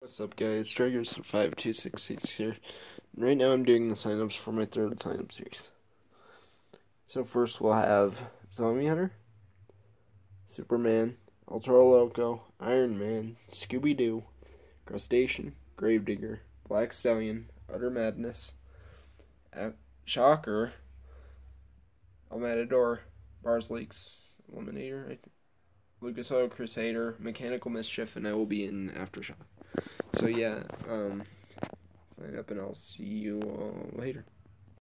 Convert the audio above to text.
What's up, guys? Triggers5266 here. And right now I'm doing the signups for my third signup series. So first we'll have Zombie Hunter, Superman, Ultra Loco, Iron Man, Scooby-Doo, Crustacean, Gravedigger, Black Stallion, Utter Madness, Shocker, El Matador, Bars Leaks, Eliminator, I think, Lucas Oil Crusader, Mechanical Mischief, and I will be in Aftershock. So yeah, sign up and I'll see you all later.